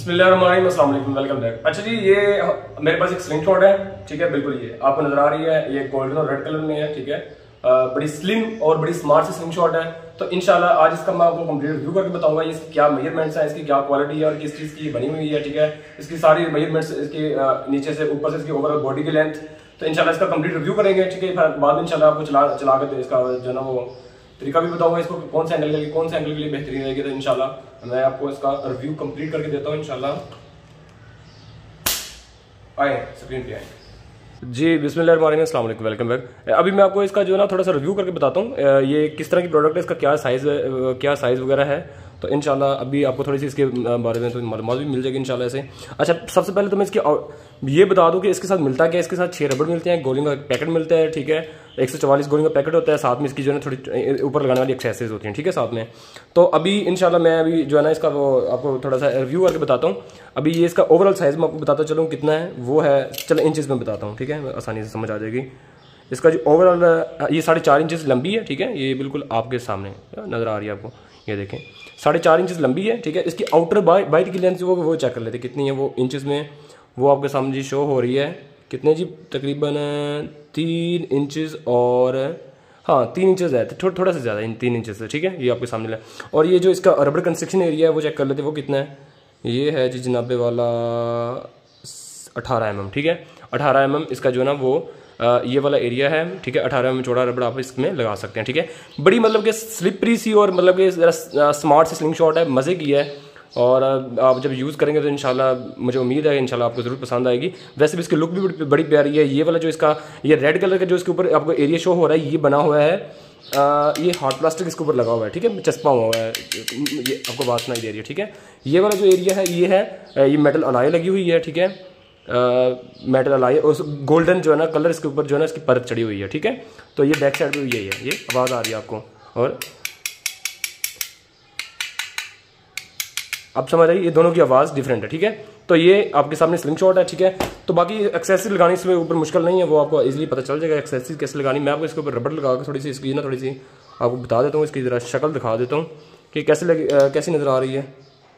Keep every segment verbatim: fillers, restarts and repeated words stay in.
बिस्मिल्लाहिर्रहमानिर्रहीम, अस्सलाम वालेकुम, वेलकम बैक। अच्छा जी, ये मेरे पास एक स्लिंग शॉट है, ठीक है। बिल्कुल ये आपको नजर आ रही है, ये गोल्डन और रेड कलर में है, ठीक है। आ, बड़ी स्लिम और बड़ी स्मार्ट सी स्लिंग शॉट है। तो इंशाल्लाह आज इसका मैं आपको कंप्लीट रिव्यू करके बताऊंगा इसकी क्या मेजरमेंट्स हैं, इसकी क्या क्वालिटी है और किस चीज़ की बनी हुई है, ठीक है। इसकी सारी मेजरमेंट्स, इसकी नीचे से ऊपर से इसकी ओवरऑल बॉडी की लेंथ, तो इंशाल्लाह इसका कंप्लीट रिव्यू करेंगे, ठीक है। बाद में इंशाल्लाह आपको चला चला कर इसका जो ना वो तरीका भी बताऊंगा, इसको कौन से एंगल के लिए कौन से एंगल के लिए बेहतरीन रहेगी। तो इंशाल्लाह मैं आपको इसका रिव्यू कंप्लीट करके देता हूँ इंशाल्लाह। आए स्क्रीन पे आए जी। बिस्मिल्लाहिर्रहमानिर्रहीम, अस्सलाम वालेकुम, वेलकम बैक। अभी मैं आपको इसका जो है ना थोड़ा सा रिव्यू करके बताता हूँ ये किस तरह की प्रोडक्ट है, इसका क्या साइज़ क्या साइज़ वगैरह है। तो इंशाल्लाह अभी आपको थोड़ी सी इसके बारे में तो मालूमात भी मिल जाएगी इंशाल्लाह से। अच्छा, सबसे पहले तो मैं इसकी ये बता दूं कि इसके साथ मिलता क्या है। इसके साथ छः रबड़ मिलते हैं, गोलियों का पैकेट मिलता है, ठीक है। एक सौ चवालीस गोलियों का पैकेट होता है, साथ में इसकी जो है थोड़ी ऊपर लगाने वाली एक्सेसरीज होती हैं, ठीक है, साथ में। तो अभी इंशाल्लाह मैं अभी जो है ना इसका वो आपको थोड़ा सा रिव्यू करके बताता हूँ। अभी ये इसका ओवरऑल साइज़ मैं आपको बताता चलूँ कितना है, वो है, चलो इंचज़ में बताता हूँ, ठीक है, आसानी से समझ आ जाएगी। इसका जो ओवरऑल ये साढ़े चार इंचज़ लंबी है, ठीक है। ये बिल्कुल आपके सामने नज़र आ रही है आपको, ये देखें, साढ़े चार इंचज़ लंबी है, ठीक है। इसकी आउटर बाइट की लेंथ वो वो चेक कर लेते कितनी है वो इंचज़ में, वो आपके सामने जी शो हो रही है। कितने जी, तकरीबन तीन इंचज़ और हाँ तीन इंचज़ है, थोड़ा थोड़ा सा ज़्यादा इन तीन इंचज़ से, ठीक है। ये आपके सामने है। और ये जो इसका रबड़ कंस्ट्रक्शन एरिया है वो चेक कर लेते वो कितना है। ये है जी जनाबे वाला अठारह एम एम, ठीक है। अठारह एम एम इसका जो है ना वो आ, ये वाला एरिया है, ठीक है। अठारह में चौड़ा रबड़ आप इसमें लगा सकते हैं, ठीक है। बड़ी मतलब कि स्लिपरी सी और मतलब कि ज़रा स्मार्ट सी स्लिंग शॉट है, मज़े की है। और आप जब यूज़ करेंगे तो इंशाल्लाह मुझे उम्मीद है इंशाल्लाह आपको ज़रूर पसंद आएगी। वैसे भी इसकी लुक भी बड़ी, बड़ी प्यारी है। ये वाला जो इसका ये रेड कलर का जो इसके ऊपर आपको एरिया शो हो रहा है, ये बना हुआ है, आ, ये हार्ड प्लास्टिक इसके ऊपर लगा हुआ है, ठीक है, चस्पा हुआ है, ये आपको बात सुनाई दे रही है, ठीक है। ये वाला जो एरिया है ये है, ये मेटल अलाई लगी हुई है, ठीक है। मेटल अलाई और गोल्डन जो है ना कलर इसके ऊपर जो है ना इसकी परत चढ़ी हुई है, ठीक है। तो ये बैक साइड में यही है, ये आवाज़ आ रही है आपको, और अब समझ आइए ये दोनों की आवाज़ डिफरेंट है, ठीक है। तो ये आपके सामने स्लिंग शॉट है, ठीक है। तो बाकी एक्सेसरी लगानी इसमें ऊपर मुश्किल नहीं है, वो आपको इजीली पता चल जाएगा एक्सेसरी कैसे लगानी। मैं आपको इसके ऊपर रबड़ लगा कर थोड़ी सी इसकी ना थोड़ी सी आपको बता देता हूँ, इसकी ज़रा शक्ल दिखा देता हूँ कि कैसे लगी, कैसी नज़र आ रही है।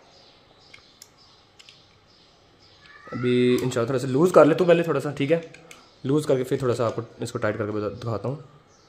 अभी इंशाल्लाह थोड़ा सा लूज़ कर ले तो पहले थोड़ा सा, ठीक है, लूज़ करके फिर थोड़ा सा आपको इसको टाइट करके दिखाता हूँ।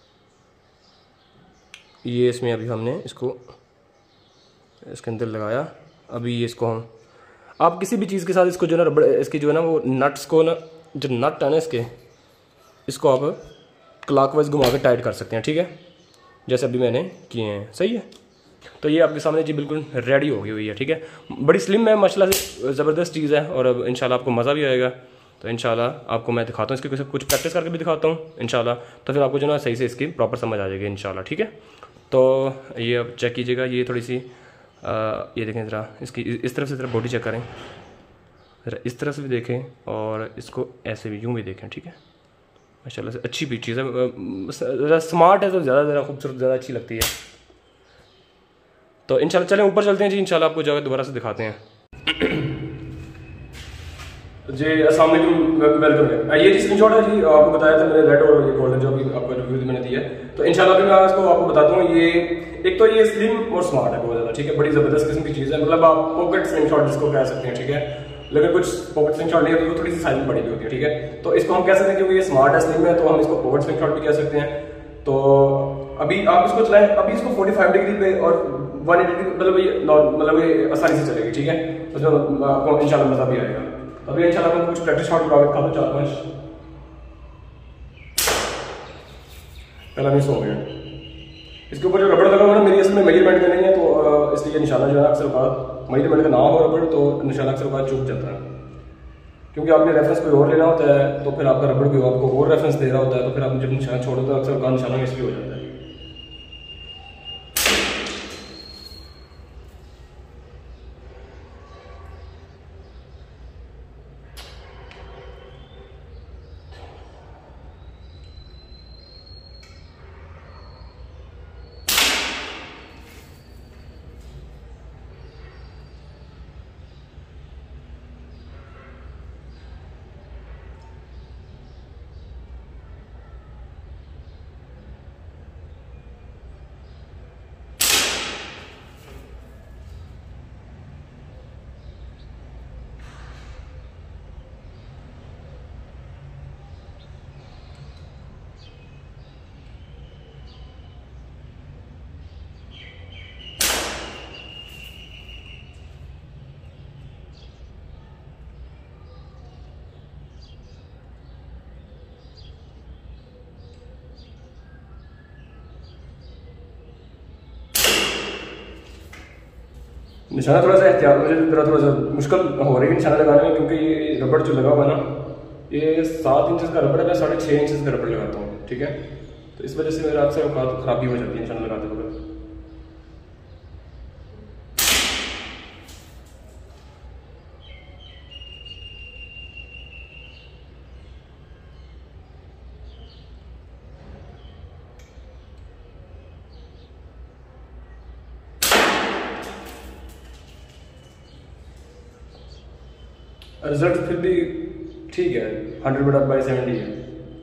ये इसमें अभी हमने इसको इसके अंदर लगाया। अभी ये इसको हम आप किसी भी चीज़ के साथ इसको जो है ना रबड़ इसकी जो है ना वो नट्स को ना जो नट है ना इसके, इसको आप क्लॉकवाइज घुमा के टाइट कर सकते हैं, ठीक है, जैसे अभी मैंने किए हैं, सही है। तो ये आपके सामने जी बिल्कुल रेडी हो गई हुई है, ठीक है। बड़ी स्लिम है माशाल्लाह से, ज़बरदस्त चीज़ है और अब इंशाल्लाह आपको मज़ा भी आएगा। तो इंशाल्लाह आपको मैं दिखाता हूँ इसकी कुछ प्रैक्टिस करके भी दिखाता हूँ इंशाल्लाह, तो फिर आपको जो ना सही से इसकी प्रॉपर समझ आ जाएगी इंशाल्लाह, ठीक है। तो ये अब चेक कीजिएगा, ये थोड़ी सी आ, ये देखें ज़रा इसकी इस तरफ से ज़रा बॉडी चेक करें, ज़रा इस तरफ से भी देखें और इसको ऐसे भी यूँ भी देखें, ठीक है। माशाल्लाह से अच्छी भी चीज़ है, ज़रा स्मार्ट है तो ज़्यादा ज़रा खूबसूरत ज़्यादा अच्छी लगती है। तो इंशाल्लाह चलें ऊपर चलते हैं जी, इंशाल्लाह आपको जगह दोबारा से दिखाते हैं जी। अस्सलाम वालेकुम, वेलकम। ये जी स्क्रीनशॉट है जी, आपको बताया था मैंने रेड और ये गोल्डन जो भी आपको रिव्यू मैंने दिया है। तो इंशाल्लाह भी मैं इसको आपको बताता हूँ। ये एक तो ये स्लिम और स्मार्ट है बहुत ज़्यादा, ठीक है, बड़ी ज़बरदस्त किस्म की चीज़ है। मतलब आप पॉकेट स्क्रीनशॉट जिसको कह सकते हैं, ठीक है। लेकिन कुछ पॉकेट स्क्रीनशॉट नहीं होती, वो थोड़ी सी साइज में बड़ी भी होती है, ठीक है। तो इसको हम कह सकते हैं क्योंकि ये स्मार्ट है, स्लिम है, तो हम इसको पॉकेट स्क्रीनशॉट भी कह सकते हैं। तो अभी आप इसको चलाएं, अभी इसको फोर्टी फाइव डिग्री पे और वन एटी डिग्री मतलब ये मतलब ये आसानी से चलेगी, ठीक है। उसमें आपको इंशाल्लाह मज़ा भी आएगा। अभी इंशाल्लाह मैं कुछ प्रैक्टिस शॉट लगा के चार पाँच पहला मिस हो गया। इसके ऊपर जो रबड़ लगा हुआ ना मेरी असल में मेजरमेंट में नहीं है, तो इसलिए निशाना जो है अक्सर बात मेजरमेंट का ना हो रबड़ तो निशाना अक्सर बात चूक जाता है, क्योंकि आपने रेफरेंस कोई और लेना होता है तो फिर आपका रबड़ कोई आपको और रेफरेंस दे रहा होता है, तो फिर आप जब निशाना छोड़ो तो अक्सर का निशाना मिस भी हो जाता है। निशाना थोड़ा सा एहतियात, मुझे थोड़ा थोड़ा सा मुश्किल हो रही है निशाना लगाने में, क्योंकि ये रबड़ जो लगा हुआ है ना ये सात इंचज़ का रबड़ है, मैं साढ़े छः इंचज़ का रबड़ लगाता हूँ, ठीक है। तो इस वजह से मेरे अक्सर औकात खराबी हो जाती है निशाना लगाते वक्त। रिजल्ट फिर भी ठीक है, हंड्रेड बटा बाई सेवेंटी है।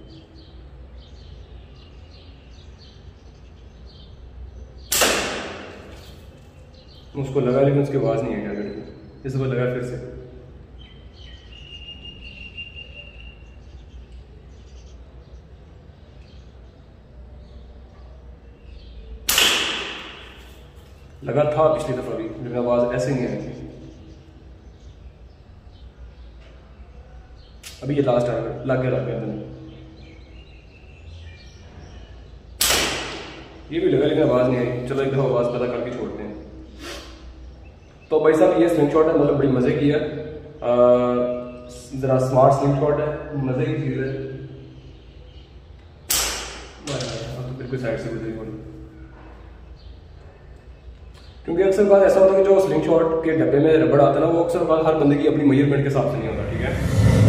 उसको लगा लेकिन उसकी आवाज़ नहीं है टैबलेट की, इसको लगा फिर से। लगा था पिछली दफ़ा भी, लेकिन आवाज़ ऐसे नहीं आई थी। अभी ये लास्ट आएगा, लग गया लग गया ये भी लगा लेकिन आवाज़ नहीं आई। चलो एक दफ़ा आवाज़ पता करके छोड़ते हैं। तो भाई साहब ये स्लिंग शॉट है, मतलब बड़ी मज़े की है, ज़रा स्मार्ट स्लिंग शॉट है, मज़े की चीज़ है। अब तो बिल्कुल साइड से गुजरी पड़ी, क्योंकि अक्सर बात ऐसा होता है कि जो स्लिंग शॉट के डब्बे में रबड़ आता है ना वो अक्सर बात हर बंदे की अपनी मेजरमेंट के हिसाब से नहीं होता, ठीक है।